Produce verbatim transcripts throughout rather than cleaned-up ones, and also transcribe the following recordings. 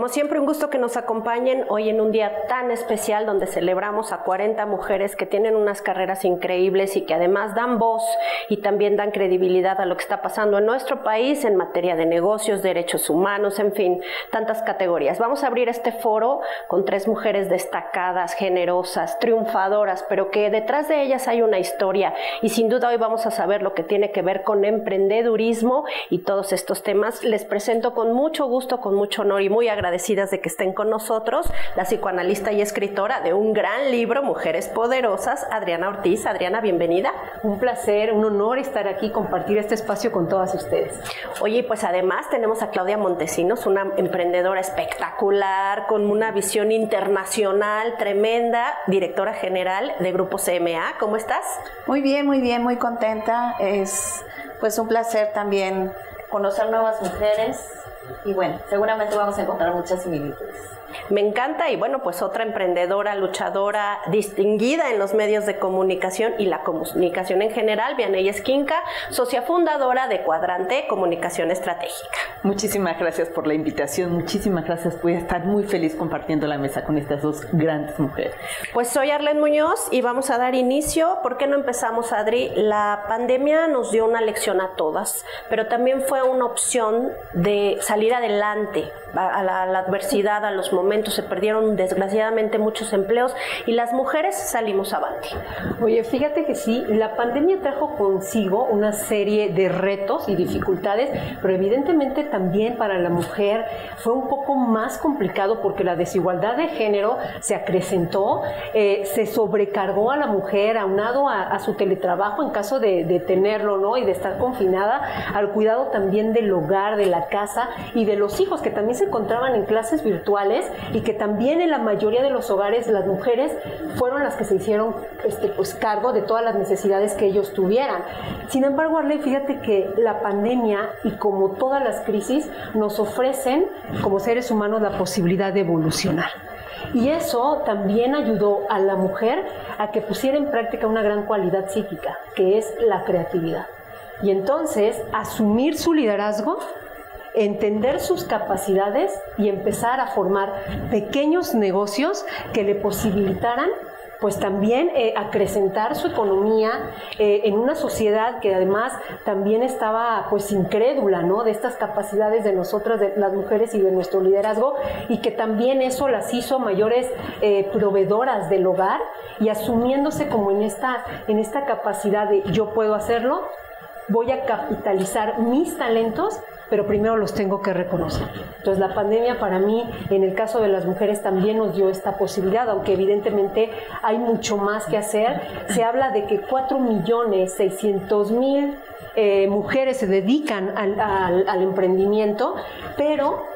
Como siempre, un gusto que nos acompañen hoy en un día tan especial donde celebramos a cuarenta mujeres que tienen unas carreras increíbles y que además dan voz y también dan credibilidad a lo que está pasando en nuestro país en materia de negocios, derechos humanos, en fin, tantas categorías. Vamos a abrir este foro con tres mujeres destacadas, generosas, triunfadoras, pero que detrás de ellas hay una historia y sin duda hoy vamos a saber lo que tiene que ver con emprendedurismo y todos estos temas. Les presento con mucho gusto, con mucho honor y muy agradecidas de que estén con nosotros, la psicoanalista y escritora de un gran libro, Mujeres Poderosas, Adriana Ortiz. Adriana, bienvenida. Un placer, un honor estar aquí, compartir este espacio con todas ustedes. Oye, pues además tenemos a Claudia Montesinos, una emprendedora espectacular, con una visión internacional tremenda, directora general de Grupo C M A. ¿Cómo estás? Muy bien, muy bien, muy contenta. Es pues un placer también conocer nuevas mujeres. Y bueno, seguramente vamos a encontrar muchas similitudes. Me encanta y bueno, pues otra emprendedora, luchadora, distinguida en los medios de comunicación y la comunicación en general, Vianey Esquinca, socia fundadora de Cuadrante Comunicación Estratégica. Muchísimas gracias por la invitación, muchísimas gracias, voy a estar muy feliz compartiendo la mesa con estas dos grandes mujeres. Pues soy Arlene Muñoz y vamos a dar inicio. ¿Por qué no empezamos, Adri? La pandemia nos dio una lección a todas, pero también fue una opción de salir adelante a la, a la adversidad, a los momentos. Se perdieron desgraciadamente muchos empleos y las mujeres salimos avante. Oye, fíjate que sí, la pandemia trajo consigo una serie de retos y dificultades, pero evidentemente también para la mujer fue un poco más complicado porque la desigualdad de género se acrecentó, eh, se sobrecargó a la mujer aunado a, a su teletrabajo en caso de, de tenerlo, ¿no? Y de estar confinada, al cuidado también del hogar, de la casa y de los hijos que también se encontraban en clases virtuales y que también en la mayoría de los hogares las mujeres fueron las que se hicieron este, pues, cargo de todas las necesidades que ellos tuvieran. Sin embargo, Arlene, fíjate que la pandemia y como todas las crisis nos ofrecen como seres humanos la posibilidad de evolucionar. Y eso también ayudó a la mujer a que pusiera en práctica una gran cualidad psíquica, que es la creatividad. Y entonces, asumir su liderazgo, entender sus capacidades y empezar a formar pequeños negocios que le posibilitaran pues también eh, acrecentar su economía eh, en una sociedad que además también estaba pues incrédula, ¿no? De estas capacidades de nosotras, de las mujeres y de nuestro liderazgo, y que también eso las hizo mayores eh, proveedoras del hogar y asumiéndose como en esta, en esta capacidad de yo puedo hacerlo, voy a capitalizar mis talentos, pero primero los tengo que reconocer. Entonces la pandemia para mí, en el caso de las mujeres, también nos dio esta posibilidad, aunque evidentemente hay mucho más que hacer. Se habla de que cuatro millones seiscientos mil eh, mujeres se dedican al, al, al emprendimiento, pero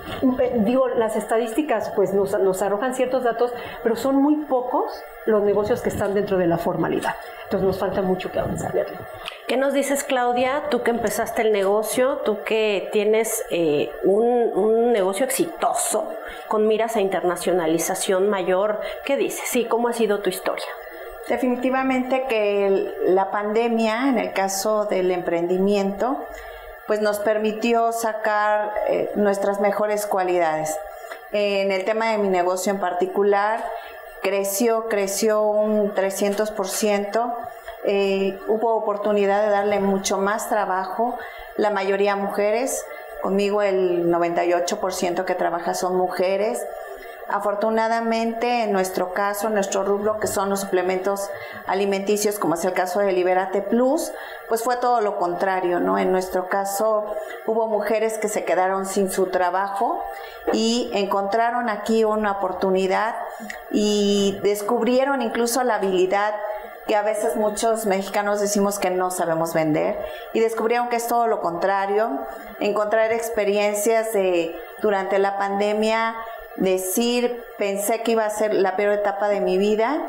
digo, las estadísticas pues nos, nos arrojan ciertos datos, pero son muy pocos los negocios que están dentro de la formalidad. Entonces nos falta mucho que avanzar. ¿Qué nos dices, Claudia? Tú que empezaste el negocio, tú que tienes eh, un, un negocio exitoso con miras a internacionalización mayor, ¿qué dices? Sí, ¿cómo ha sido tu historia? Definitivamente que la pandemia, en el caso del emprendimiento, pues nos permitió sacar eh, nuestras mejores cualidades. En el tema de mi negocio en particular, creció, creció un trescientos por ciento. Eh, hubo oportunidad de darle mucho más trabajo, la mayoría mujeres, conmigo el noventa y ocho por ciento que trabaja son mujeres. Afortunadamente, en nuestro caso, nuestro rubro, que son los suplementos alimenticios, como es el caso de Liberate Plus, pues fue todo lo contrario, ¿no? En nuestro caso, hubo mujeres que se quedaron sin su trabajo y encontraron aquí una oportunidad y descubrieron incluso la habilidad que a veces muchos mexicanos decimos que no sabemos vender, y descubrieron que es todo lo contrario, encontrar experiencias de, durante la pandemia, decir, pensé que iba a ser la peor etapa de mi vida,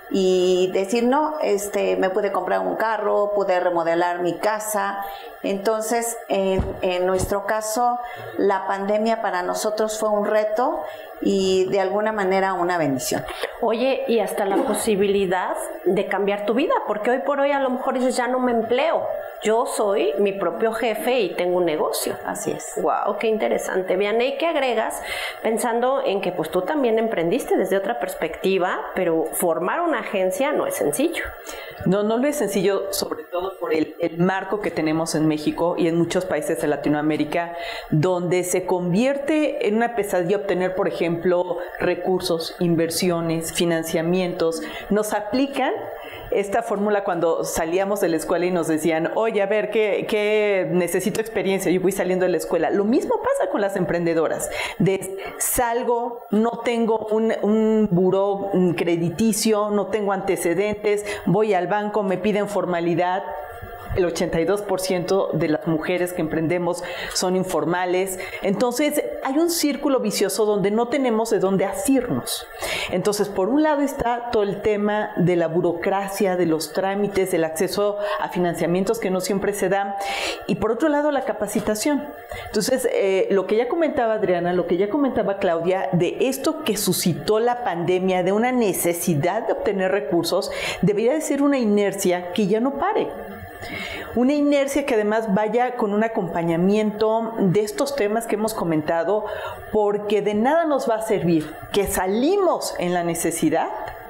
y decir, no, este, me pude comprar un carro, pude remodelar mi casa. Entonces, en, en nuestro caso, la pandemia para nosotros fue un reto y de alguna manera una bendición. Oye, y hasta la posibilidad de cambiar tu vida, porque hoy por hoy a lo mejor dices, ya no me empleo, yo soy mi propio jefe y tengo un negocio. Así es. Wow, qué interesante. Vianey, ¿qué agregas? Pensando en que pues tú también emprendiste desde otra perspectiva, pero formar una agencia no es sencillo. No, no lo es sencillo, sobre todo por el, el marco que tenemos en México y en muchos países de Latinoamérica, donde se convierte en una pesadilla obtener, por ejemplo, recursos, inversiones, financiamientos. Nos aplican esta fórmula cuando salíamos de la escuela y nos decían, oye, a ver, ¿qué, qué necesito experiencia? Yo voy saliendo de la escuela. Lo mismo pasa con las emprendedoras. De, salgo, no tengo un, un buró crediticio, no tengo antecedentes, voy al banco, me piden formalidad. El ochenta y dos por ciento de las mujeres que emprendemos son informales. Entonces, hay un círculo vicioso donde no tenemos de dónde asirnos. Entonces, por un lado está todo el tema de la burocracia, de los trámites, del acceso a financiamientos que no siempre se dan. Y por otro lado, la capacitación. Entonces, eh, lo que ya comentaba Adriana, lo que ya comentaba Claudia, de esto que suscitó la pandemia, de una necesidad de obtener recursos, debería de ser una inercia que ya no pare. Una inercia que además vaya con un acompañamiento de estos temas que hemos comentado, porque de nada nos va a servir que salimos en la necesidad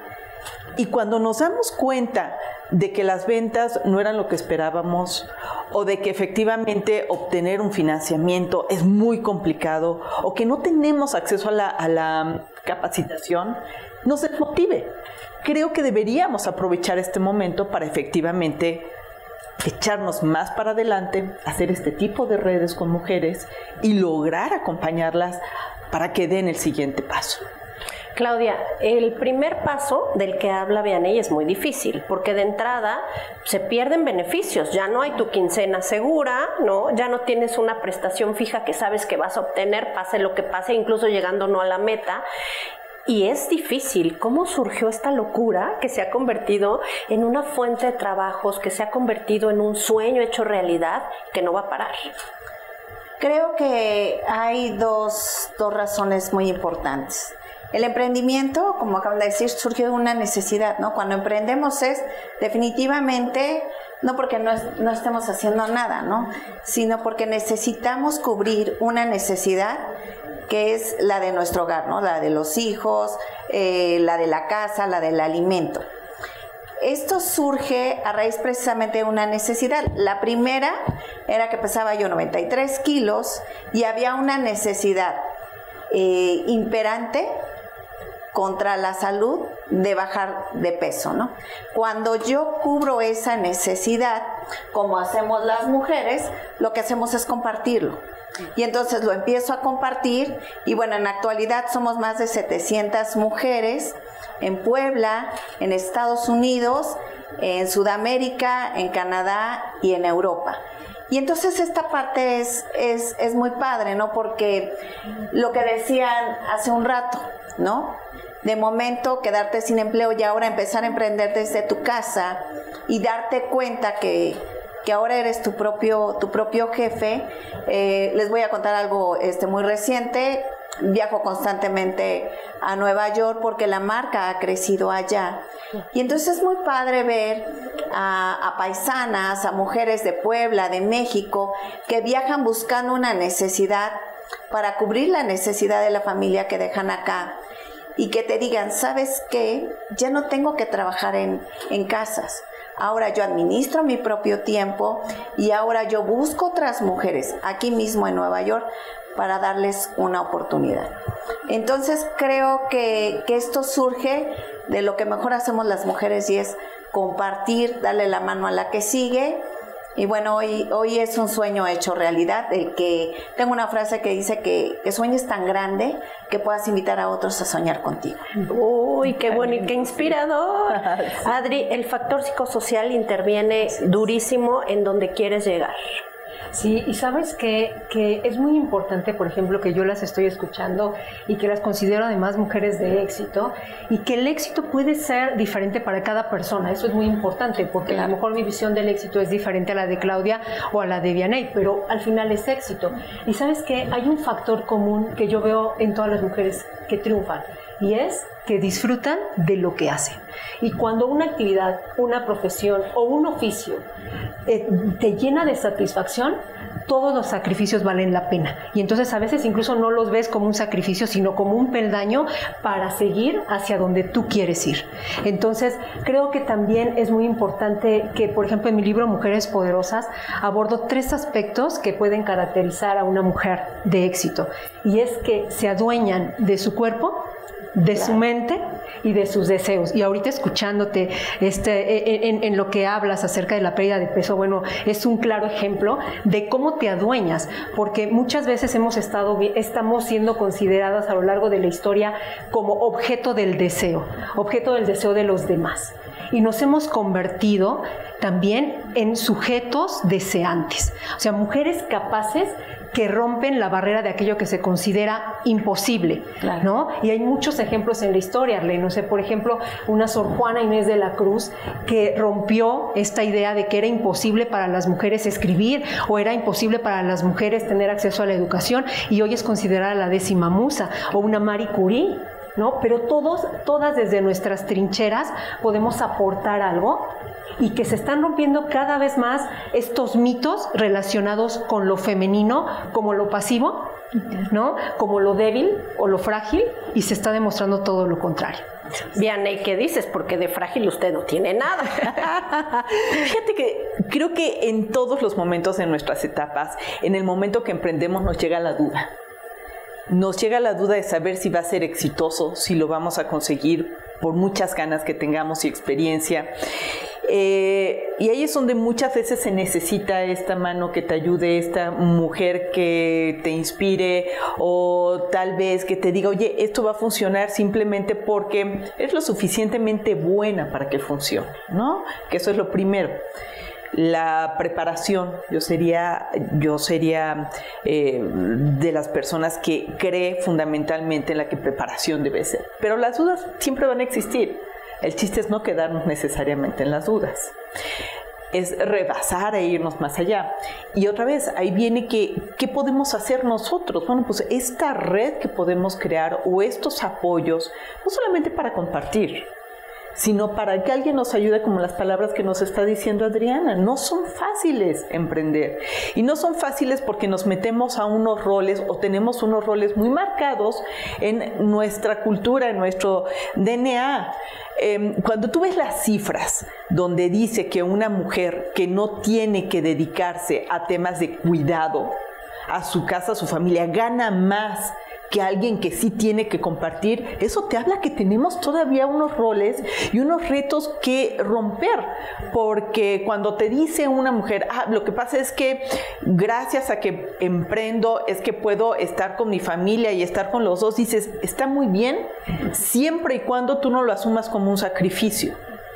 y cuando nos damos cuenta de que las ventas no eran lo que esperábamos o de que efectivamente obtener un financiamiento es muy complicado o que no tenemos acceso a la, a la capacitación, nos desmotive. Creo que deberíamos aprovechar este momento para efectivamente echarnos más para adelante, hacer este tipo de redes con mujeres y lograr acompañarlas para que den el siguiente paso. Claudia, el primer paso del que habla Vianey es muy difícil, porque de entrada se pierden beneficios, ya no hay tu quincena segura, ¿no? Ya no tienes una prestación fija que sabes que vas a obtener, pase lo que pase, incluso llegando no a la meta. Y es difícil. ¿Cómo surgió esta locura que se ha convertido en una fuente de trabajos, que se ha convertido en un sueño hecho realidad que no va a parar? Creo que hay dos, dos razones muy importantes. El emprendimiento, como acaban de decir, surgió de una necesidad, ¿no? Cuando emprendemos es definitivamente, no porque no, es, no estemos haciendo nada, ¿no? Sino porque necesitamos cubrir una necesidad que es la de nuestro hogar, ¿no? La de los hijos, eh, la de la casa, la del alimento. Esto surge a raíz precisamente de una necesidad. La primera era que pesaba yo noventa y tres kilos y había una necesidad eh, imperante contra la salud de bajar de peso, ¿no? Cuando yo cubro esa necesidad, como hacemos las mujeres, lo que hacemos es compartirlo. Y entonces lo empiezo a compartir y bueno, en la actualidad somos más de setecientas mujeres en Puebla, en Estados Unidos, en Sudamérica, en Canadá y en Europa. Y entonces esta parte es, es, es muy padre, ¿no? Porque lo que decían hace un rato, ¿no? De momento quedarte sin empleo y ahora empezar a emprender desde tu casa y darte cuenta que que ahora eres tu propio, tu propio jefe. Eh, les voy a contar algo este, muy reciente. Viajo constantemente a Nueva York porque la marca ha crecido allá. Y entonces es muy padre ver a, a paisanas, a mujeres de Puebla, de México, que viajan buscando una necesidad para cubrir la necesidad de la familia que dejan acá. Y que te digan, ¿sabes qué? Ya no tengo que trabajar en, en casas. Ahora yo administro mi propio tiempo y ahora yo busco otras mujeres aquí mismo en Nueva York para darles una oportunidad. Entonces creo que, que esto surge de lo que mejor hacemos las mujeres y es compartir, darle la mano a la que sigue. Y bueno, hoy, hoy es un sueño hecho realidad, el que tengo una frase que dice que, que sueñes tan grande que puedas invitar a otros a soñar contigo. Uy, qué bueno y qué inspirador. Adri, el factor psicosocial interviene durísimo en donde quieres llegar. Sí, y sabes que, que es muy importante, por ejemplo, que yo las estoy escuchando y que las considero además mujeres de éxito y que el éxito puede ser diferente para cada persona. Eso es muy importante porque claro, a lo mejor mi visión del éxito es diferente a la de Claudia o a la de Vianey, pero al final es éxito. Y sabes que hay un factor común que yo veo en todas las mujeres que triunfan y es que disfrutan de lo que hacen. Y cuando una actividad, una profesión o un oficio eh, te llena de satisfacción, todos los sacrificios valen la pena. Y entonces a veces incluso no los ves como un sacrificio, sino como un peldaño para seguir hacia donde tú quieres ir. Entonces creo que también es muy importante que, por ejemplo, en mi libro Mujeres Poderosas abordo tres aspectos que pueden caracterizar a una mujer de éxito. Y es que se adueñan de su cuerpo, de claro. su mente y de sus deseos. Y ahorita escuchándote este, en, en lo que hablas acerca de la pérdida de peso, bueno, es un claro ejemplo de cómo te adueñas, porque muchas veces hemos estado, estamos siendo consideradas a lo largo de la historia como objeto del deseo, objeto del deseo de los demás. Y nos hemos convertido también en sujetos deseantes, o sea, mujeres capaces que rompen la barrera de aquello que se considera imposible, claro. ¿no? Y hay muchos ejemplos en la historia, Arlene. No sé, por ejemplo, una Sor Juana Inés de la Cruz que rompió esta idea de que era imposible para las mujeres escribir o era imposible para las mujeres tener acceso a la educación y hoy es considerada la décima musa, o una Marie Curie, ¿no? Pero todos, todas desde nuestras trincheras podemos aportar algo y que se están rompiendo cada vez más estos mitos relacionados con lo femenino como lo pasivo, ¿no? Como lo débil o lo frágil, y se está demostrando todo lo contrario. Vianney, ¿qué dices? Porque de frágil usted no tiene nada. Fíjate que creo que en todos los momentos de nuestras etapas, en el momento que emprendemos nos llega la duda. Nos llega la duda de saber si va a ser exitoso, si lo vamos a conseguir por muchas ganas que tengamos y experiencia. Eh, y ahí es donde muchas veces se necesita esta mano que te ayude, esta mujer que te inspire, o tal vez que te diga, oye, esto va a funcionar simplemente porque es lo suficientemente buena para que funcione, ¿no? Que eso es lo primero. La preparación, yo sería, yo sería eh, de las personas que cree fundamentalmente en la que preparación debe ser. Pero las dudas siempre van a existir. El chiste es no quedarnos necesariamente en las dudas. Es rebasar e irnos más allá. Y otra vez, ahí viene que, ¿qué podemos hacer nosotros? Bueno, pues esta red que podemos crear o estos apoyos, no solamente para compartir, sino para que alguien nos ayude, como las palabras que nos está diciendo Adriana. No son fáciles emprender, y no son fáciles porque nos metemos a unos roles o tenemos unos roles muy marcados en nuestra cultura, en nuestro D N A. Eh, cuando tú ves las cifras donde dice que una mujer que no tiene que dedicarse a temas de cuidado a su casa, a su familia, gana más que alguien que sí tiene que compartir, eso te habla que tenemos todavía unos roles y unos retos que romper, porque cuando te dice una mujer, ah, lo que pasa es que gracias a que emprendo es que puedo estar con mi familia y estar con los dos, dices, está muy bien, siempre y cuando tú no lo asumas como un sacrificio.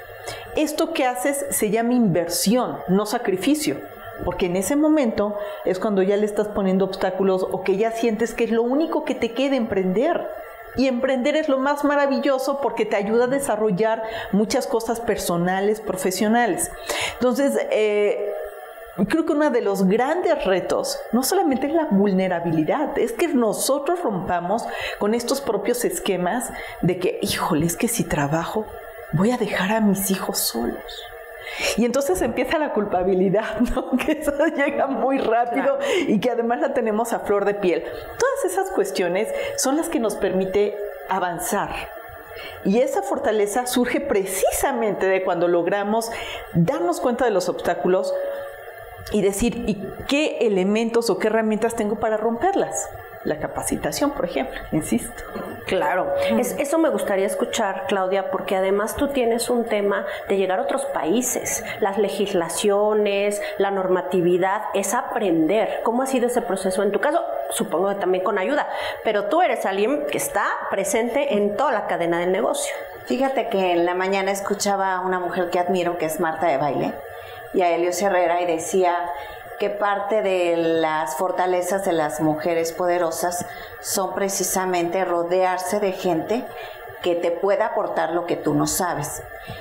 Esto que haces se llama inversión, no sacrificio. Porque en ese momento es cuando ya le estás poniendo obstáculos o que ya sientes que es lo único que te queda emprender. Y emprender es lo más maravilloso porque te ayuda a desarrollar muchas cosas personales, profesionales. Entonces, eh, creo que uno de los grandes retos no solamente es la vulnerabilidad, es que nosotros rompamos con estos propios esquemas de que, híjole, es que si trabajo voy a dejar a mis hijos solos. Y entonces empieza la culpabilidad, ¿no? Que eso llega muy rápido, claro. Y que además la tenemos a flor de piel. Todas esas cuestiones son las que nos permite avanzar. Y esa fortaleza surge precisamente de cuando logramos darnos cuenta de los obstáculos y decir, ¿y qué elementos o qué herramientas tengo para romperlas? La capacitación, por ejemplo, insisto. Claro, es, eso me gustaría escuchar, Claudia, porque además tú tienes un tema de llegar a otros países, las legislaciones, la normatividad, es aprender. ¿Cómo ha sido ese proceso en tu caso? Supongo que también con ayuda, pero tú eres alguien que está presente en toda la cadena del negocio. Fíjate que en la mañana escuchaba a una mujer que admiro, que es Marta de Baile, y a Helios Herrera, y decía que parte de las fortalezas de las mujeres poderosas son precisamente rodearse de gente que te pueda aportar lo que tú no sabes.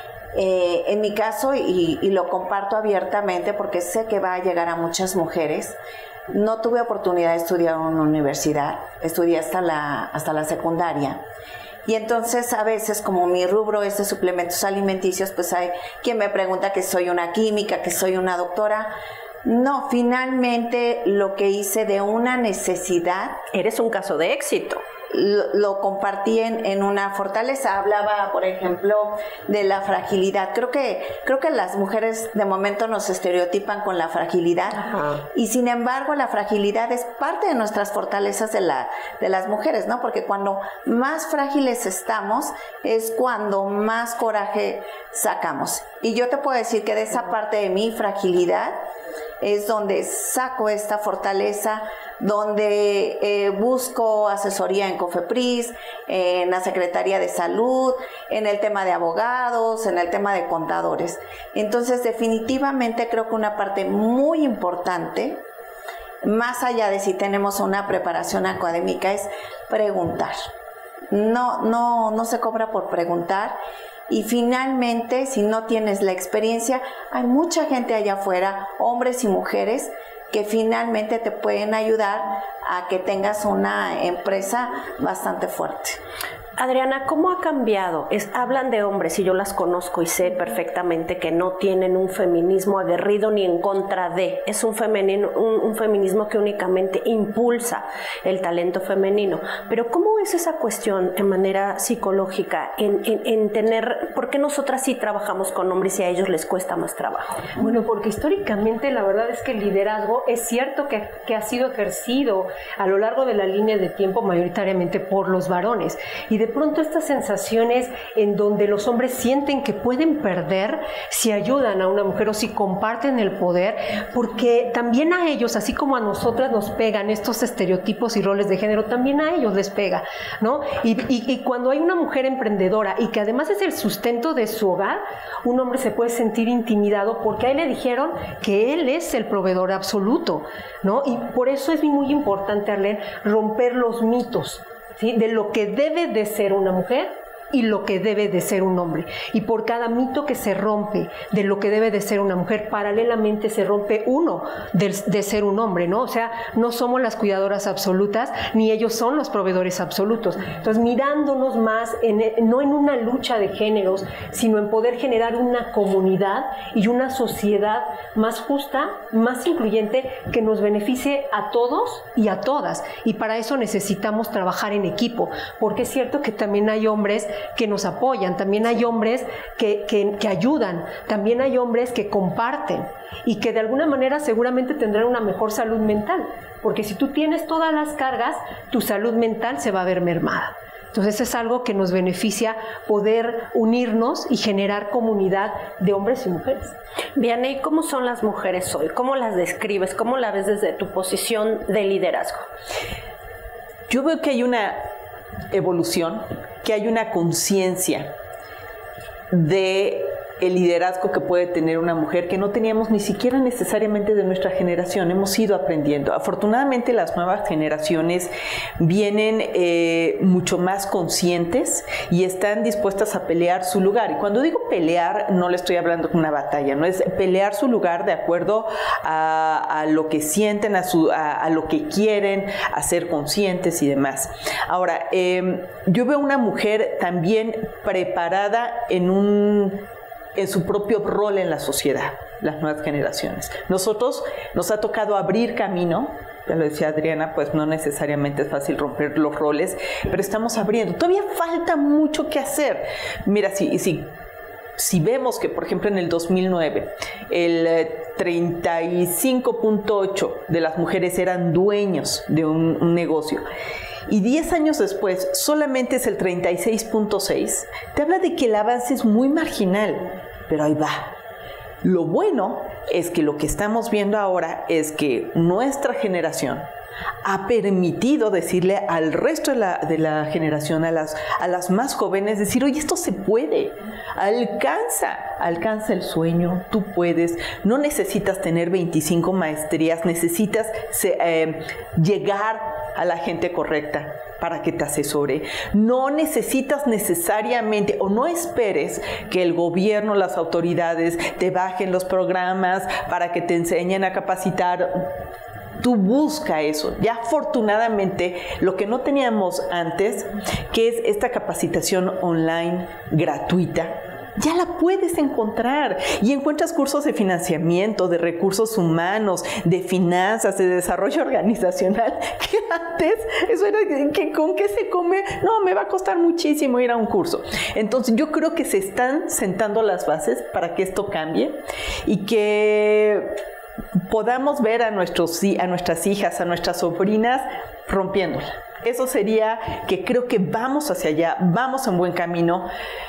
Eh, en mi caso, y, y lo comparto abiertamente porque sé que va a llegar a muchas mujeres, no tuve oportunidad de estudiar en una universidad, estudié hasta la, hasta la secundaria. Y entonces a veces, como mi rubro es de suplementos alimenticios, pues hay quien me pregunta que soy una química, que soy una doctora. No, finalmente lo que hice de una necesidad. Eres un caso de éxito. Lo, lo compartí en, en una fortaleza. Hablaba, por ejemplo, de la fragilidad. Creo que creo que las mujeres de momento nos estereotipan con la fragilidad. Ajá. Y sin embargo la fragilidad es parte de nuestras fortalezas de, la, de las mujeres, ¿no? Porque cuando más frágiles estamos es cuando más coraje sacamos. Y yo te puedo decir que de esa parte de mi fragilidad es donde saco esta fortaleza, donde eh, busco asesoría en COFEPRIS, en la Secretaría de Salud, en el tema de abogados, en el tema de contadores. Entonces, definitivamente creo que una parte muy importante, más allá de si tenemos una preparación académica, es preguntar. No, no, no se cobra por preguntar. Y finalmente, si no tienes la experiencia, hay mucha gente allá afuera, hombres y mujeres, que finalmente te pueden ayudar a que tengas una empresa bastante fuerte. Adriana, ¿cómo ha cambiado? Es, hablan de hombres y yo las conozco y sé perfectamente que no tienen un feminismo aguerrido ni en contra de. Es un, femenino, un, un feminismo que únicamente impulsa el talento femenino. Pero ¿cómo es esa cuestión en manera psicológica en, en, en tener, por qué nosotras sí trabajamos con hombres y a ellos les cuesta más trabajo? Bueno, porque históricamente la verdad es que el liderazgo es cierto que, que ha sido ejercido a lo largo de la línea de tiempo mayoritariamente por los varones. Y de pronto estas sensaciones en donde los hombres sienten que pueden perder si ayudan a una mujer o si comparten el poder, porque también a ellos, así como a nosotras nos pegan estos estereotipos y roles de género, también a ellos les pega, ¿no? Y, y, y cuando hay una mujer emprendedora y que además es el sustento de su hogar, un hombre se puede sentir intimidado porque a él le dijeron que él es el proveedor absoluto, ¿no? Y por eso es muy importante, Arlene, romper los mitos, ¿sí? De lo que debe de ser una mujer y lo que debe de ser un hombre. Y por cada mito que se rompe de lo que debe de ser una mujer, paralelamente se rompe uno de, de ser un hombre, ¿no? O sea, no somos las cuidadoras absolutas, ni ellos son los proveedores absolutos. Entonces, mirándonos más, en, no en una lucha de géneros, sino en poder generar una comunidad y una sociedad más justa, más incluyente, que nos beneficie a todos y a todas. Y para eso necesitamos trabajar en equipo, porque es cierto que también hay hombres que nos apoyan, también hay hombres que, que, que ayudan, también hay hombres que comparten y que de alguna manera seguramente tendrán una mejor salud mental, porque si tú tienes todas las cargas, tu salud mental se va a ver mermada. Entonces es algo que nos beneficia poder unirnos y generar comunidad de hombres y mujeres. Vianney, ¿cómo son las mujeres hoy? ¿Cómo las describes? ¿Cómo la ves desde tu posición de liderazgo? Yo veo que hay una evolución, que hay una conciencia de el liderazgo que puede tener una mujer que no teníamos ni siquiera necesariamente de nuestra generación, hemos ido aprendiendo. Afortunadamente las nuevas generaciones vienen eh, mucho más conscientes y están dispuestas a pelear su lugar. Y cuando digo pelear, no le estoy hablando de una batalla, no es pelear su lugar de acuerdo a, a lo que sienten, a, su, a, a lo que quieren, a ser conscientes y demás. Ahora, eh, yo veo una mujer también preparada en un... en su propio rol en la sociedad, las nuevas generaciones. Nosotros nos ha tocado abrir camino, ya lo decía Adriana, pues no necesariamente es fácil romper los roles, pero estamos abriendo. Todavía falta mucho que hacer. Mira, si, si, si vemos que, por ejemplo, en el dos mil nueve, el treinta y cinco punto ocho por ciento de las mujeres eran dueños de un, un negocio, y diez años después solamente es el treinta y seis punto seis, te habla de que el avance es muy marginal, pero ahí va. Lo bueno es que lo que estamos viendo ahora es que nuestra generación ha permitido decirle al resto de la, de la generación, a las, a las más jóvenes, decir, oye, esto se puede, alcanza, alcanza el sueño, tú puedes, no necesitas tener veinticinco maestrías, necesitas eh, llegar a la gente correcta para que te asesore. No necesitas necesariamente o no esperes que el gobierno, las autoridades te bajen los programas para que te enseñen a capacitar. tú busca eso. Ya afortunadamente, lo que no teníamos antes, que es esta capacitación online gratuita, ya la puedes encontrar y encuentras cursos de financiamiento, de recursos humanos, de finanzas, de desarrollo organizacional, que antes eso era que con qué se come, no, me va a costar muchísimo ir a un curso. Entonces yo creo que se están sentando las bases para que esto cambie y que podamos ver a, nuestros, a nuestras hijas, a nuestras sobrinas rompiéndola. Eso sería que creo que vamos hacia allá, vamos en buen camino.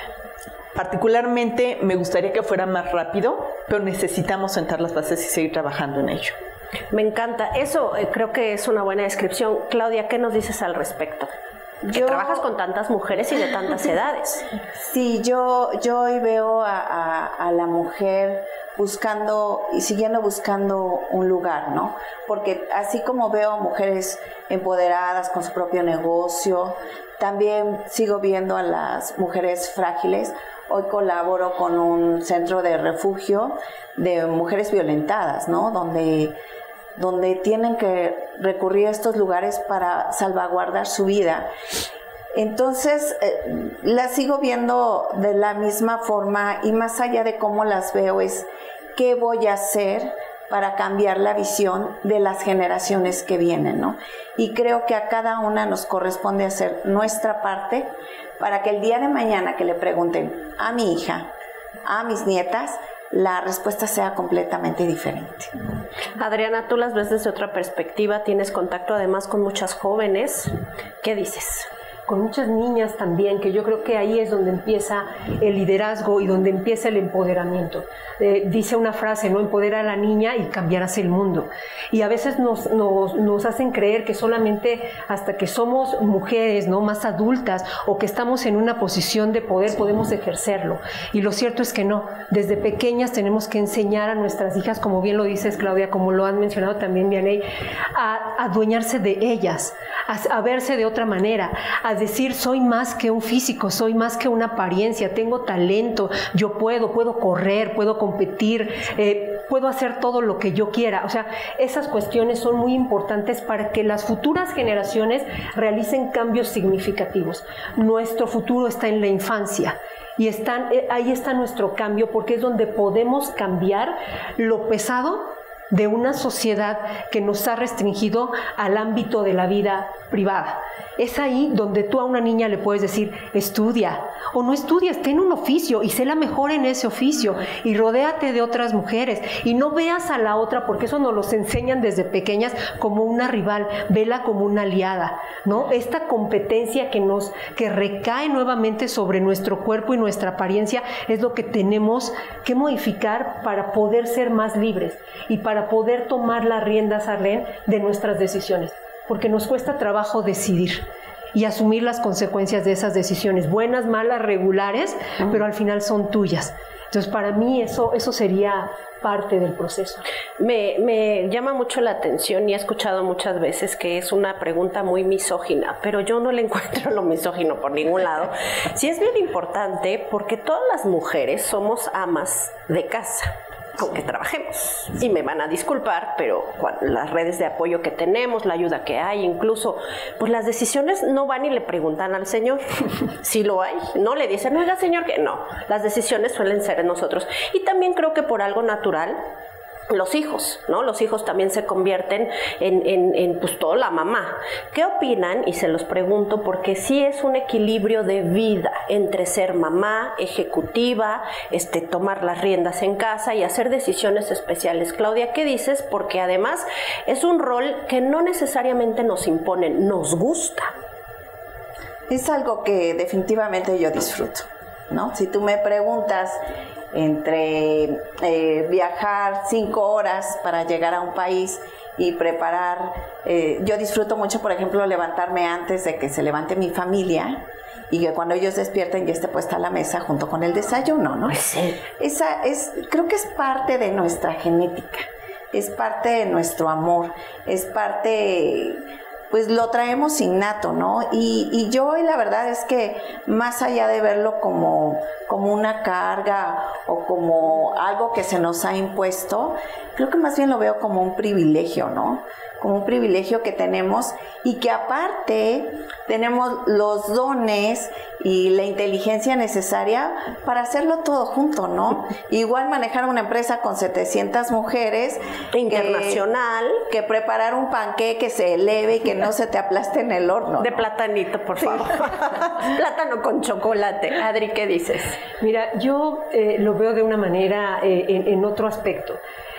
Particularmente me gustaría que fuera más rápido, pero necesitamos sentar las bases y seguir trabajando en ello. Me encanta. Eso eh, creo que es una buena descripción. Claudia, ¿qué nos dices al respecto? Que yo... trabajas con tantas mujeres y de tantas edades. Sí, yo, yo hoy veo a, a, a la mujer buscando y siguiendo buscando un lugar, ¿no? Porque así como veo mujeres empoderadas con su propio negocio, también sigo viendo a las mujeres frágiles. Hoy colaboro con un centro de refugio de mujeres violentadas, ¿no? Donde, donde tienen que recurrir a estos lugares para salvaguardar su vida. Entonces, eh, las sigo viendo de la misma forma y más allá de cómo las veo es qué voy a hacer para cambiar la visión de las generaciones que vienen, ¿no? Y creo que a cada una nos corresponde hacer nuestra parte para que el día de mañana que le pregunten a mi hija, a mis nietas, la respuesta sea completamente diferente. Adriana, tú las ves desde otra perspectiva, tienes contacto además con muchas jóvenes. ¿Qué dices? Con muchas niñas también, que yo creo que ahí es donde empieza el liderazgo y donde empieza el empoderamiento. Eh, dice una frase, ¿no? Empodera a la niña y cambiarás el mundo. Y a veces nos, nos, nos hacen creer que solamente hasta que somos mujeres, ¿no? Más adultas o que estamos en una posición de poder podemos ejercerlo. Y lo cierto es que no. Desde pequeñas tenemos que enseñar a nuestras hijas, como bien lo dices, Claudia, como lo han mencionado también Vianey, a, a adueñarse de ellas, a, a verse de otra manera, a decir soy más que un físico, soy más que una apariencia, tengo talento, yo puedo, puedo correr, puedo competir, eh, puedo hacer todo lo que yo quiera. O sea, esas cuestiones son muy importantes para que las futuras generaciones realicen cambios significativos. Nuestro futuro está en la infancia. Y están, eh, ahí está nuestro cambio, porque es donde podemos cambiar lo pesado de una sociedad que nos ha restringido al ámbito de la vida privada. Es ahí donde tú a una niña le puedes decir, estudia, o no estudias, ten un oficio y sé la mejor en ese oficio, y rodéate de otras mujeres, y no veas a la otra, porque eso nos los enseñan desde pequeñas, como una rival, vela como una aliada, ¿no? Esta competencia que nos, que recae nuevamente sobre nuestro cuerpo y nuestra apariencia, es lo que tenemos que modificar para poder ser más libres, y para poder tomar las riendas, Arlene, de nuestras decisiones. Porque nos cuesta trabajo decidir y asumir las consecuencias de esas decisiones, buenas, malas, regulares, uh-huh. pero al final son tuyas. Entonces, para mí eso, eso sería parte del proceso. Me, me llama mucho la atención y he escuchado muchas veces que es una pregunta muy misógina, pero yo no le encuentro lo misógino por ningún lado. Sí es bien importante porque todas las mujeres somos amas de casa, aunque trabajemos, y me van a disculpar, pero las redes de apoyo que tenemos, la ayuda que hay, incluso, pues las decisiones no van y le preguntan al Señor, si lo hay, no le dicen, oiga Señor, que no, las decisiones suelen ser en nosotros, y también creo que por algo natural, los hijos, ¿no? Los hijos también se convierten en, en, en pues toda la mamá. ¿Qué opinan? Y se los pregunto porque sí es un equilibrio de vida entre ser mamá, ejecutiva, este, tomar las riendas en casa y hacer decisiones especiales. Claudia, ¿qué dices? Porque además es un rol que no necesariamente nos imponen, nos gusta. Es algo que definitivamente yo disfruto, ¿no? Si tú me preguntas entre eh, viajar cinco horas para llegar a un país y preparar, eh, yo disfruto mucho, por ejemplo, levantarme antes de que se levante mi familia y que cuando ellos despierten ya esté puesta la mesa junto con el desayuno, ¿no? Sí. Esa es, creo que es parte de nuestra genética, es parte de nuestro amor, es parte... pues lo traemos innato, ¿no? Y, y yo hoy la verdad es que más allá de verlo como, como una carga o como algo que se nos ha impuesto, creo que más bien lo veo como un privilegio, ¿no? Como un privilegio que tenemos y que aparte tenemos los dones y la inteligencia necesaria para hacerlo todo junto, ¿no? Igual manejar una empresa con setecientas mujeres internacional, que, que preparar un panqué que se eleve y que no se te aplaste en el horno, de ¿no? platanito, por favor. Plátano con chocolate. Adri, ¿qué dices? Mira, yo eh, lo veo de una manera, eh, en, en otro aspecto.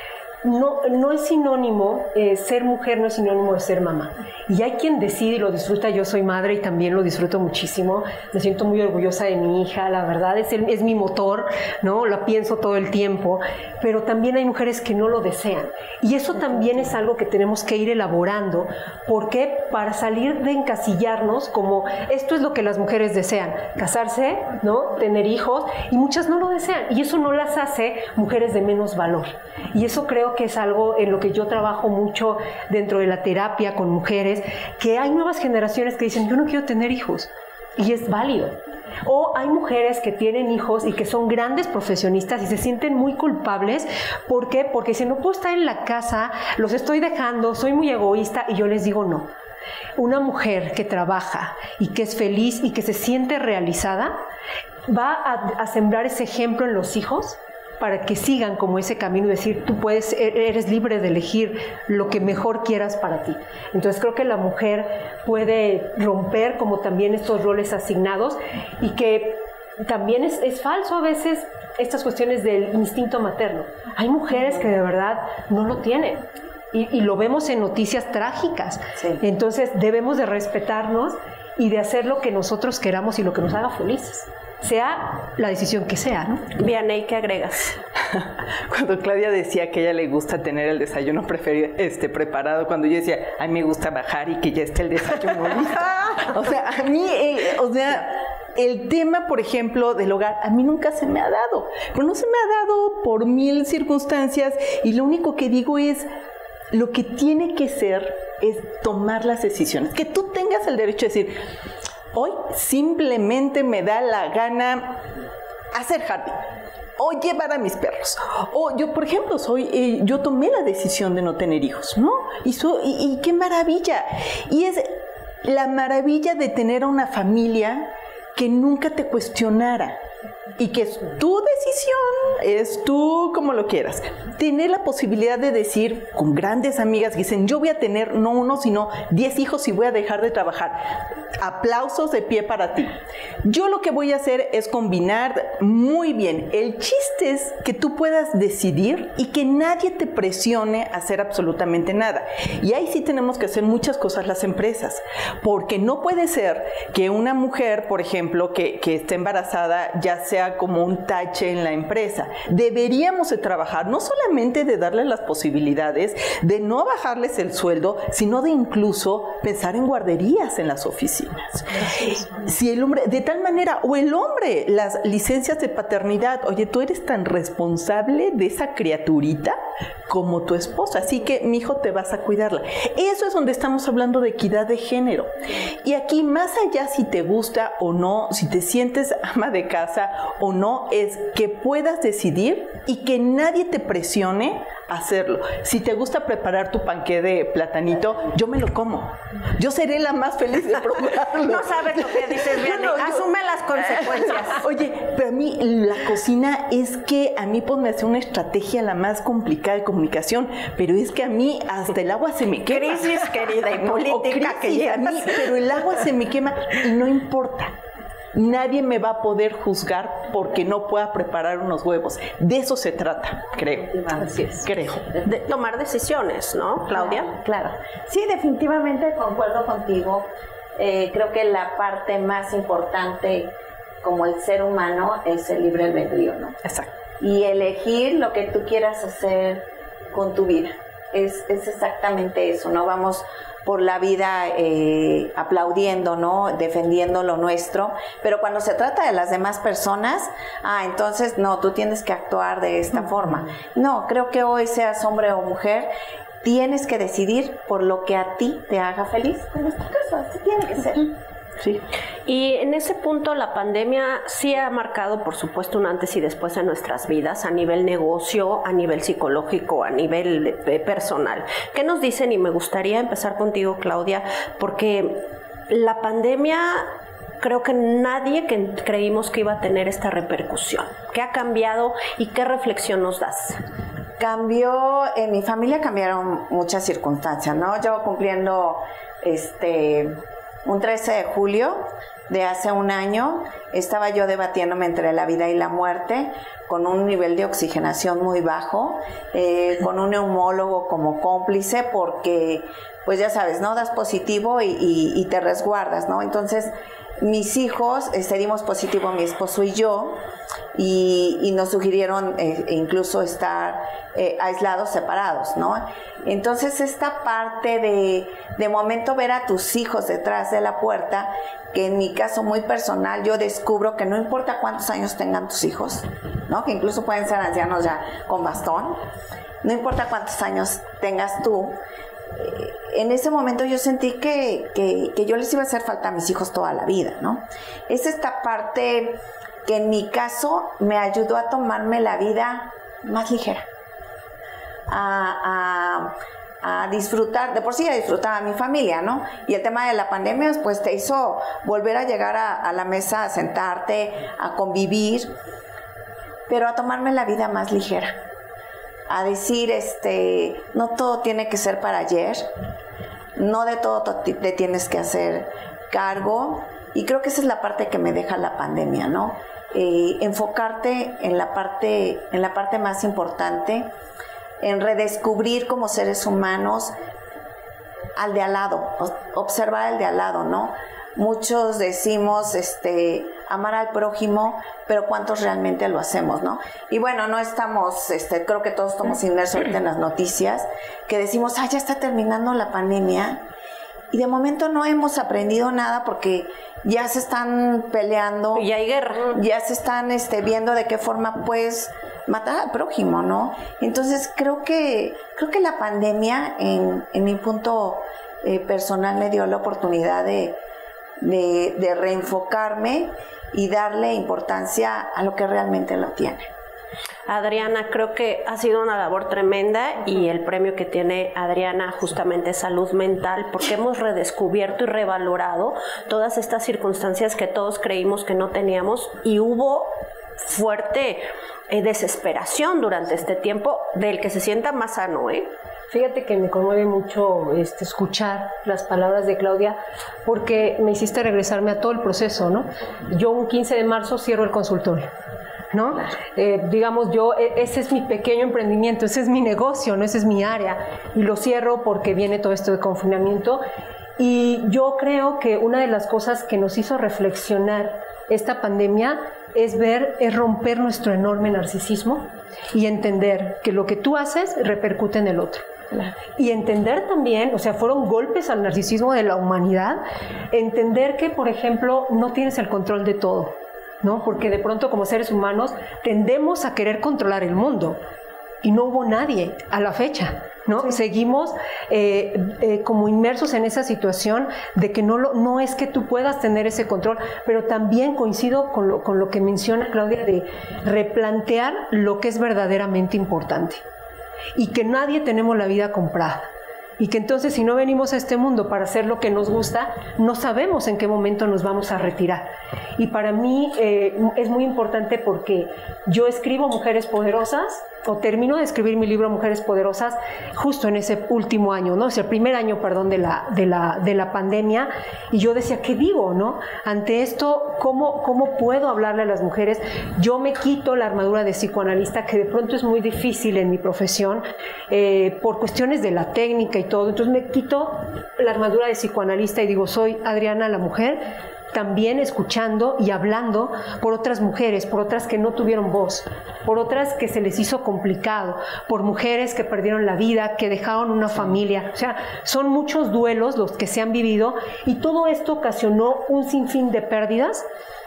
No, no es sinónimo, eh, ser mujer no es sinónimo de ser mamá. Y hay quien decide y lo disfruta. Yo soy madre y también lo disfruto muchísimo. Me siento muy orgullosa de mi hija, la verdad, es, el, es mi motor, ¿no? La pienso todo el tiempo. Pero también hay mujeres que no lo desean. Y eso también es algo que tenemos que ir elaborando. ¿Por qué? Para salir de encasillarnos como esto es lo que las mujeres desean. Casarse, ¿no? Tener hijos. Y muchas no lo desean. Y eso no las hace mujeres de menos valor. Y eso creo que es algo en lo que yo trabajo mucho dentro de la terapia con mujeres, que hay nuevas generaciones que dicen, yo no quiero tener hijos, y es válido. O hay mujeres que tienen hijos y que son grandes profesionistas y se sienten muy culpables. ¿Por qué? Porque si no puedo estar en la casa, los estoy dejando, soy muy egoísta, y yo les digo no. Una mujer que trabaja y que es feliz y que se siente realizada, va a, a sembrar ese ejemplo en los hijos para que sigan como ese camino y decir, tú puedes, eres libre de elegir lo que mejor quieras para ti. Entonces creo que la mujer puede romper como también estos roles asignados, y que también es, es falso a veces estas cuestiones del instinto materno. Hay mujeres que de verdad no lo tienen. Y, y lo vemos en noticias trágicas. Sí. Entonces debemos de respetarnos y de hacer lo que nosotros queramos y lo que nos haga felices, sea la decisión que sea, ¿no? Vianey, ¿qué agregas? Cuando Claudia decía que a ella le gusta tener el desayuno preferido, este, preparado, cuando yo decía, a mí me gusta bajar y que ya esté el desayuno listo. O sea, a mí, eh, o sea, el tema, por ejemplo, del hogar, a mí nunca se me ha dado. Pero no se me ha dado por mil circunstancias, y lo único que digo es, lo que tiene que ser es tomar las decisiones. Que tú tengas el derecho de decir, hoy simplemente me da la gana hacer jardín o llevar a mis perros. O yo, por ejemplo, soy, eh, yo tomé la decisión de no tener hijos, ¿no? Y, so, y, y qué maravilla. Y es la maravilla de tener a una familia que nunca te cuestionara. Y que es tu decisión, es tú como lo quieras. Tener la posibilidad de decir con grandes amigas que dicen, yo voy a tener no uno, sino diez hijos y voy a dejar de trabajar. Aplausos de pie para ti. Yo lo que voy a hacer es combinar muy bien. El chiste es que tú puedas decidir y que nadie te presione a hacer absolutamente nada. Y ahí sí tenemos que hacer muchas cosas las empresas. Porque no puede ser que una mujer, por ejemplo, que, que esté embarazada, ya sea como un tache en la empresa. Deberíamos de trabajar no solamente de darles las posibilidades, de no bajarles el sueldo, sino de incluso pensar en guarderías en las oficinas. Si el hombre, de tal manera, o el hombre, las licencias de paternidad, oye, tú eres tan responsable de esa criaturita como tu esposa, así que mi hijo te vas a cuidarla. Eso es donde estamos hablando de equidad de género. Y aquí, más allá si te gusta o no, si te sientes ama de casa o no, es que puedas decidir y que nadie te presione a hacerlo. Si te gusta preparar tu panqué de platanito, yo me lo como. Yo seré la más feliz de probarlo. No sabes lo que dices, Vianey. No, asume las consecuencias. Oye, pero a mí la cocina es que a mí pues me hace una estrategia la más complicada de comunicación, pero es que a mí hasta el agua se me quema. Crisis, querida, y política que llevas. A mí, pero el agua se me quema y no importa. Nadie me va a poder juzgar porque no pueda preparar unos huevos. De eso se trata, creo. Así es. Creo. De tomar decisiones, ¿no, Claudia? Claro, claro. Sí, definitivamente concuerdo contigo. Eh, creo que la parte más importante como el ser humano es el libre albedrío, ¿no? Exacto. Y elegir lo que tú quieras hacer con tu vida. Es, es exactamente eso, ¿no? Vamos por la vida eh, aplaudiendo, ¿no? Defendiendo lo nuestro, pero cuando se trata de las demás personas, ah, entonces no, tú tienes que actuar de esta uh-huh. forma. No, creo que hoy seas hombre o mujer, tienes que decidir por lo que a ti te haga feliz. En este caso, así tiene que ser. Sí. Y en ese punto la pandemia sí ha marcado, por supuesto, un antes y después en nuestras vidas, a nivel negocio, a nivel psicológico, a nivel eh, personal. ¿Qué nos dicen? Y me gustaría empezar contigo, Claudia, porque la pandemia, creo que nadie que creímos que iba a tener esta repercusión. ¿Qué ha cambiado y qué reflexión nos das? Cambió, en mi familia cambiaron muchas circunstancias, ¿no? Yo cumpliendo este un trece de julio de hace un año, estaba yo debatiéndome entre la vida y la muerte, con un nivel de oxigenación muy bajo, eh, con un neumólogo como cómplice, porque, pues ya sabes, ¿no? Das positivo y, y, y te resguardas, ¿no? Entonces, mis hijos este, dimos positivo, mi esposo y yo, y, y nos sugirieron eh, incluso estar eh, aislados, separados, ¿no? Entonces esta parte de, de momento ver a tus hijos detrás de la puerta, que en mi caso muy personal yo descubro que no importa cuántos años tengan tus hijos, ¿no? Que incluso pueden ser ancianos ya con bastón, no importa cuántos años tengas tú, en ese momento yo sentí que, que, que yo les iba a hacer falta a mis hijos toda la vida, ¿no? Es esta parte que en mi caso me ayudó a tomarme la vida más ligera, a, a, a disfrutar, de por sí ya disfrutaba mi familia, ¿no? Y el tema de la pandemia pues te hizo volver a llegar a, a la mesa, a sentarte, a convivir, pero a tomarme la vida más ligera. A decir, este, no todo tiene que ser para ayer, no de todo te tienes que hacer cargo, y creo que esa es la parte que me deja la pandemia, ¿no? Eh, enfocarte en la parte, en la parte más importante, en redescubrir como seres humanos al de al lado, observar al de al lado, ¿no? Muchos decimos, este, amar al prójimo, pero ¿cuántos realmente lo hacemos, no? Y bueno, no estamos, este, creo que todos estamos inmersos ahorita en las noticias, que decimos, ah, ya está terminando la pandemia, y de momento no hemos aprendido nada porque ya se están peleando. Y hay guerra. Ya se están este, viendo de qué forma puedes matar al prójimo, ¿no? Entonces creo que, creo que la pandemia, en, en mi punto eh, personal, me dio la oportunidad de De, de reenfocarme y darle importancia a lo que realmente lo tiene. Adriana, creo que ha sido una labor tremenda y el premio que tiene Adriana justamente es salud mental, porque hemos redescubierto y revalorado todas estas circunstancias que todos creímos que no teníamos, y hubo fuerte eh, desesperación durante este tiempo del que se sienta más sano, ¿eh? Fíjate que me conmueve mucho este, escuchar las palabras de Claudia, porque me hiciste regresarme a todo el proceso, ¿no? Yo un quince de marzo cierro el consultorio, ¿no? Claro. Eh, digamos, yo, ese es mi pequeño emprendimiento, ese es mi negocio, ¿no? Ese es mi área, y lo cierro porque viene todo esto de confinamiento, y yo creo que una de las cosas que nos hizo reflexionar esta pandemia es ver, es romper nuestro enorme narcisismo y entender que lo que tú haces repercute en el otro. Claro. Y entender también, o sea, fueron golpes al narcisismo de la humanidad, entender que, por ejemplo, no tienes el control de todo, ¿no? Porque de pronto como seres humanos tendemos a querer controlar el mundo, y no hubo nadie a la fecha, ¿no? Sí. Seguimos eh, eh, como inmersos en esa situación de que no, lo, no es que tú puedas tener ese control, pero también coincido con lo, con lo que menciona Claudia, de replantear lo que es verdaderamente importante, y que nadie tenemos la vida comprada, y que entonces si no venimos a este mundo para hacer lo que nos gusta, no sabemos en qué momento nos vamos a retirar. Y para mí eh, es muy importante, porque yo escribo Mujeres Poderosas, o termino de escribir mi libro Mujeres Poderosas justo en ese último año, ¿no? O sea, el primer año, perdón, de la, de la, de la pandemia, y yo decía, ¿qué digo, no? Ante esto, ¿cómo, cómo puedo hablarle a las mujeres? Yo me quito la armadura de psicoanalista, que de pronto es muy difícil en mi profesión, eh, por cuestiones de la técnica y todo, entonces me quito la armadura de psicoanalista y digo, soy Adriana la mujer, también escuchando y hablando por otras mujeres, por otras que no tuvieron voz, por otras que se les hizo complicado, por mujeres que perdieron la vida, que dejaron una familia. O sea, son muchos duelos los que se han vivido, y todo esto ocasionó un sinfín de pérdidas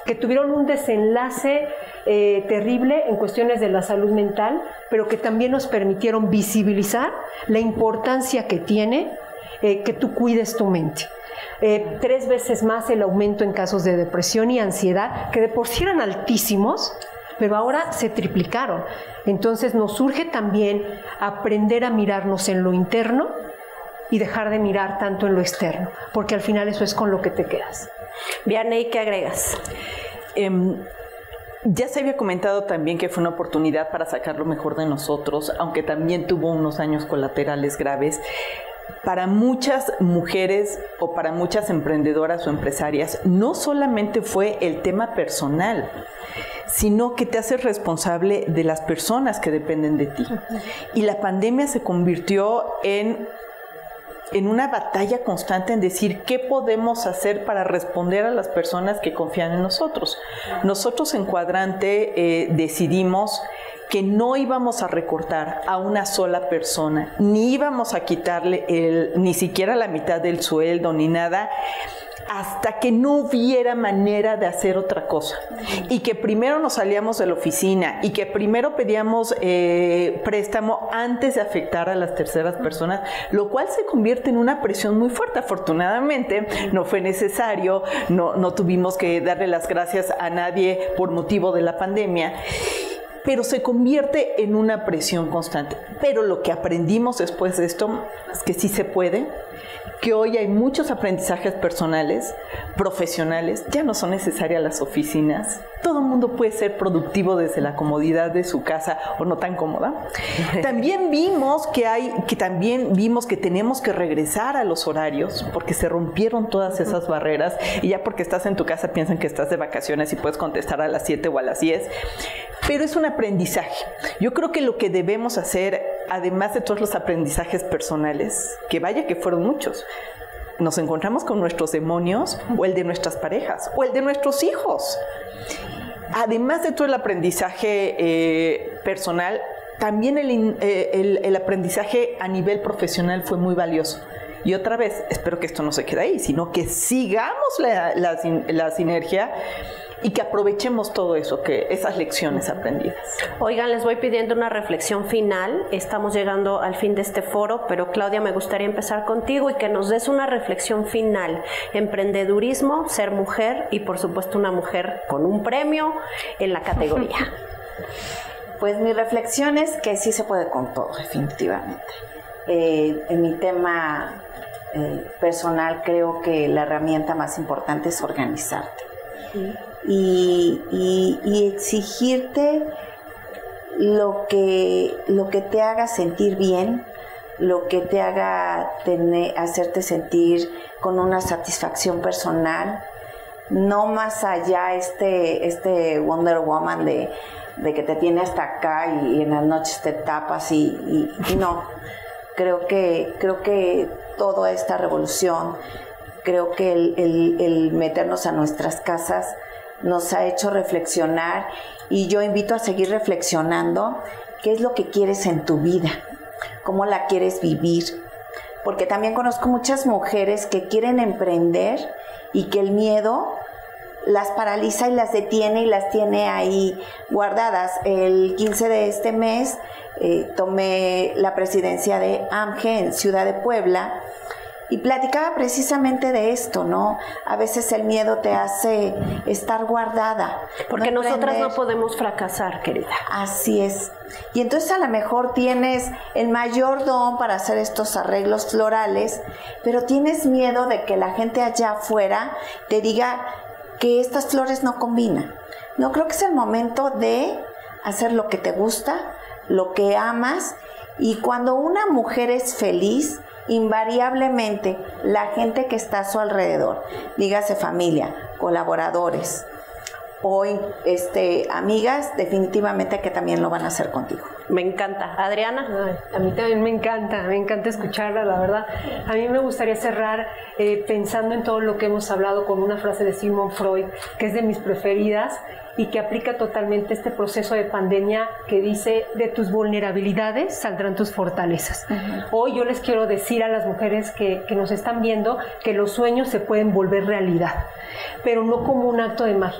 que tuvieron un desenlace eh, terrible en cuestiones de la salud mental, pero que también nos permitieron visibilizar la importancia que tiene eh, que tú cuides tu mente. Eh, tres veces más el aumento en casos de depresión y ansiedad, que de por sí eran altísimos, pero ahora se triplicaron. Entonces nos urge también aprender a mirarnos en lo interno y dejar de mirar tanto en lo externo, porque al final eso es con lo que te quedas. Vianney, ¿qué agregas? Eh, ya se había comentado también que fue una oportunidad para sacar lo mejor de nosotros, aunque también tuvo unos daños colaterales graves. Para muchas mujeres o para muchas emprendedoras o empresarias, no solamente fue el tema personal, sino que te haces responsable de las personas que dependen de ti. Y la pandemia se convirtió en, en una batalla constante en decir qué podemos hacer para responder a las personas que confían en nosotros. Nosotros en Cuadrante eh, decidimos que no íbamos a recortar a una sola persona, ni íbamos a quitarle el, ni siquiera la mitad del sueldo, ni nada, hasta que no hubiera manera de hacer otra cosa. Y que primero nos salíamos de la oficina y que primero pedíamos eh, préstamo antes de afectar a las terceras personas, lo cual se convierte en una presión muy fuerte. Afortunadamente no fue necesario, no, no tuvimos que darle las gracias a nadie por motivo de la pandemia, pero se convierte en una presión constante. Pero lo que aprendimos después de esto es que sí se puede, que hoy hay muchos aprendizajes personales, profesionales, ya no son necesarias las oficinas. Todo el mundo puede ser productivo desde la comodidad de su casa o no tan cómoda. También vimos que hay, que también vimos que tenemos que regresar a los horarios porque se rompieron todas esas barreras y ya porque estás en tu casa piensan que estás de vacaciones y puedes contestar a las siete o a las diez. Pero es un aprendizaje. Yo creo que lo que debemos hacer, además de todos los aprendizajes personales, que vaya que fueron muchos, nos encontramos con nuestros demonios o el de nuestras parejas o el de nuestros hijos. Además de todo el aprendizaje eh, personal, también el, eh, el, el aprendizaje a nivel profesional fue muy valioso. Y otra vez, espero que esto no se quede ahí, sino que sigamos la, la, la sinergia y que aprovechemos todo eso, que esas lecciones aprendidas. Oigan, les voy pidiendo una reflexión final. Estamos llegando al fin de este foro, pero Claudia, me gustaría empezar contigo y que nos des una reflexión final. Emprendedurismo, ser mujer y por supuesto una mujer con un premio en la categoría. Pues mi reflexión es que sí se puede con todo, definitivamente. Eh, en mi tema eh, personal creo que la herramienta más importante es organizarte. Sí. Y, y, y exigirte lo que, lo que te haga sentir bien, lo que te haga tener, hacerte sentir con una satisfacción personal, no más allá este, este Wonder Woman de, de que te tiene hasta acá y, y en las noches te tapas y, y, y no. Creo que, creo que toda esta revolución, creo que el, el, el meternos a nuestras casas nos ha hecho reflexionar y yo invito a seguir reflexionando qué es lo que quieres en tu vida, cómo la quieres vivir, porque también conozco muchas mujeres que quieren emprender y que el miedo las paraliza y las detiene y las tiene ahí guardadas. El quince de este mes eh, tomé la presidencia de A M G en Ciudad de Puebla y platicaba precisamente de esto, ¿no? A veces el miedo te hace estar guardada. Porque no nosotras no podemos fracasar, querida. Así es. Y entonces a lo mejor tienes el mayor don para hacer estos arreglos florales, pero tienes miedo de que la gente allá afuera te diga que estas flores no combinan. No, creo que es el momento de hacer lo que te gusta, lo que amas, y cuando una mujer es feliz, invariablemente la gente que está a su alrededor, dígase familia, colaboradores o este, amigas, definitivamente que también lo van a hacer contigo. Me encanta. Adriana. Ay, a mí también me encanta, me encanta escucharla, la verdad. A mí me gustaría cerrar eh, pensando en todo lo que hemos hablado con una frase de Sigmund Freud, que es de mis preferidas y que aplica totalmente este proceso de pandemia, que dice: de tus vulnerabilidades saldrán tus fortalezas. Uh-huh. Hoy yo les quiero decir a las mujeres que, que nos están viendo que los sueños se pueden volver realidad, pero no como un acto de magia,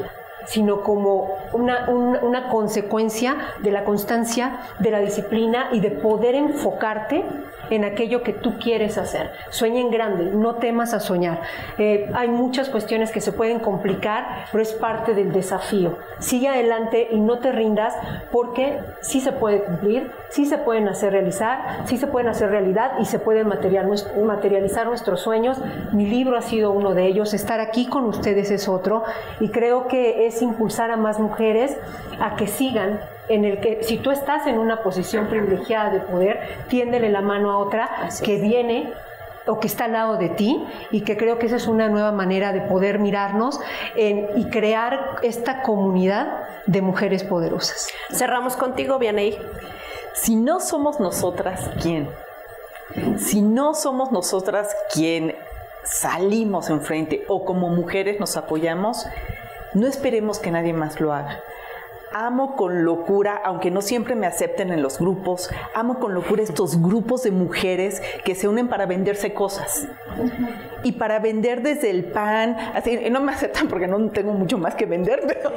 sino como una, una, una consecuencia de la constancia, de la disciplina y de poder enfocarte en aquello que tú quieres hacer. Sueña en grande, no temas a soñar. Eh, hay muchas cuestiones que se pueden complicar, pero es parte del desafío. Sigue adelante y no te rindas, porque sí se puede cumplir, sí se pueden hacer realizar, sí se pueden hacer realidad y se pueden material, materializar nuestros sueños. Mi libro ha sido uno de ellos, estar aquí con ustedes es otro, y creo que es impulsar a más mujeres a que sigan en el que, si tú estás en una posición privilegiada de poder, tiéndele la mano a otra Así que es. viene o que está al lado de ti, y que creo que esa es una nueva manera de poder mirarnos en, y crear esta comunidad de mujeres poderosas. Cerramos contigo, Vianey. Si no somos nosotras, ¿quién? Si no somos nosotras quien salimos enfrente o como mujeres nos apoyamos, no esperemos que nadie más lo haga. Amo con locura, aunque no siempre me acepten en los grupos, amo con locura estos grupos de mujeres que se unen para venderse cosas. Y para vender desde el pan, así, no me aceptan porque no tengo mucho más que vender, pero,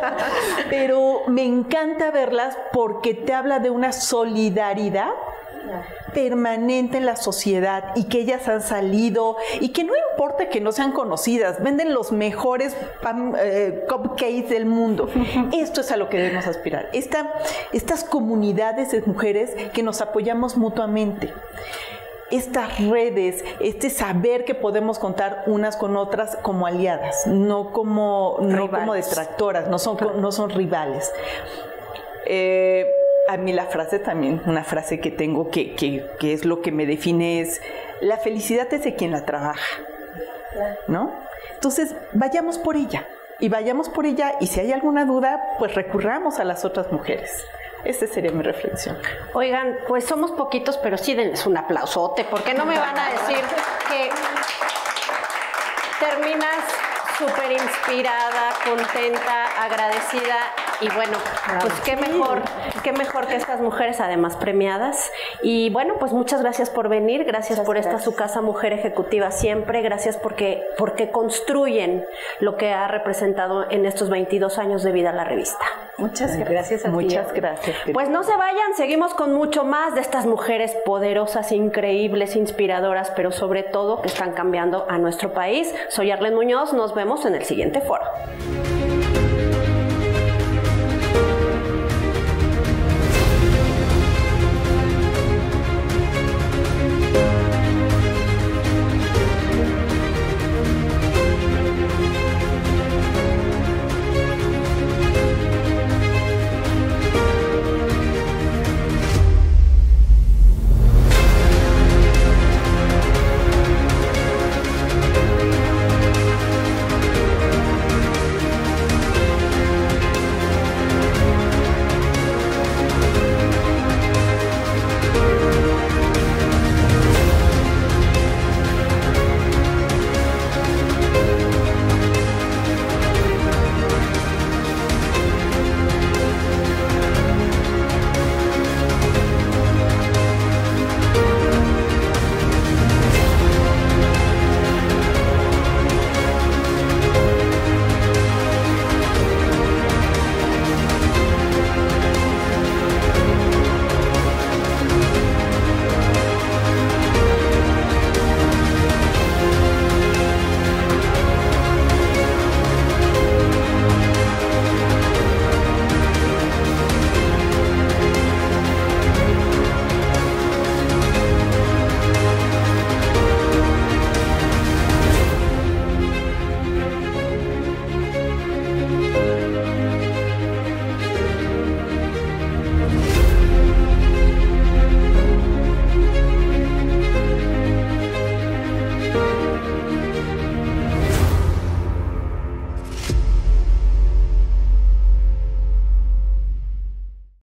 pero me encanta verlas porque te habla de una solidaridad permanente en la sociedad, y que ellas han salido, y que no importa que no sean conocidas, venden los mejores pan, eh, cupcakes del mundo. Esto es a lo que debemos aspirar. Esta, estas comunidades de mujeres que nos apoyamos mutuamente, estas redes, este saber que podemos contar unas con otras como aliadas, no como, no como detractoras, no son, no son rivales. Eh, A mí la frase también, una frase que tengo que, que, que es lo que me define, es: la felicidad es de quien la trabaja, ¿no? Entonces, vayamos por ella, y vayamos por ella, y si hay alguna duda, pues recurramos a las otras mujeres. Esta sería mi reflexión. Oigan, pues somos poquitos, pero sí denles un aplausote, porque no me van a decir que terminas súper inspirada, contenta, agradecida. Y bueno, pues qué mejor, qué mejor que estas mujeres además premiadas. Y bueno, pues muchas gracias por venir, gracias muchas por gracias. esta su casa Mujer Ejecutiva siempre, gracias porque, porque construyen lo que ha representado en estos veintidós años de vida la revista. Muchas gracias a ti. Muchas gracias. Pues no se vayan, seguimos con mucho más de estas mujeres poderosas, increíbles, inspiradoras, pero sobre todo que están cambiando a nuestro país. Soy Arlene Muñoz, nos vemos en el siguiente foro.